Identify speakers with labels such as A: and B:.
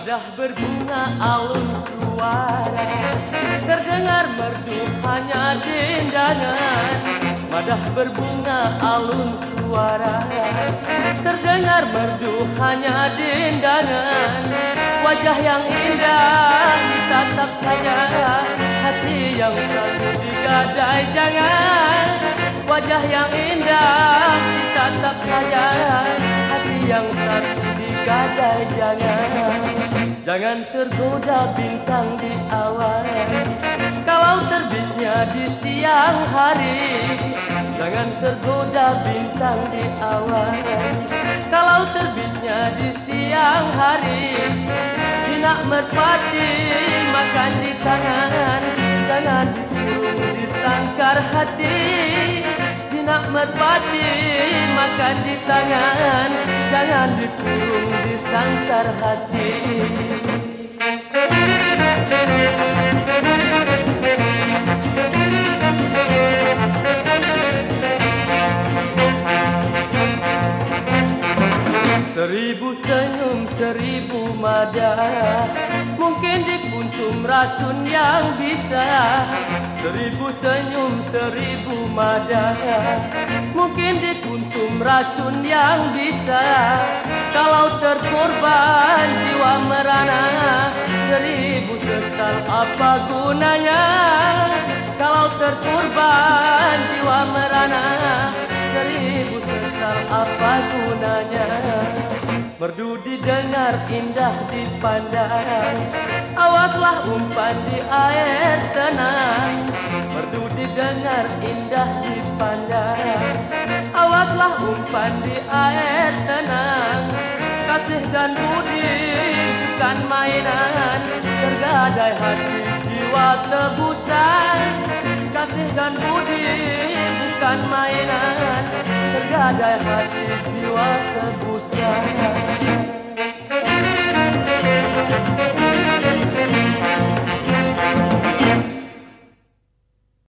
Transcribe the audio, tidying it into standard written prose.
A: Madah berbunga alun suara, terdengar merdu hanya dendangan. Madah berbunga alun suara, terdengar merdu hanya dendangan. Wajah yang indah ditatap saja, hati yang selalu digadai jangan. Wajah yang indah ditatap saja, hati yang selalu digadai jangan. Jangan tergoda bintang di awan, kalau terbitnya di siang hari. Jangan tergoda bintang di awan, kalau terbitnya di siang hari. Jinak merpati makan di tangan, jangan dikurung di sangkar hati. Jinak merpati makan di tangan, jangan dikurung di sangkar hati. Seribu senyum, seribu mada, mungkin di kuntum racun yang bisa. Seribu senyum, seribu mada, mungkin di kuntum racun yang bisa. Kalau terkorban jiwa merana, seribu sesal apa gunanya? Kalau terkorban jiwa merana, seribu sesal apa gunanya? Merdu didengar, indah dipandang, awaslah umpan di air tenang. Merdu didengar, indah dipandang, awaslah umpan di air tenang. Kasih dan budi bukan mainan, tergadai hati jiwa tebusan. Kasih dan budi bukan mainan, tergadai hati jiwa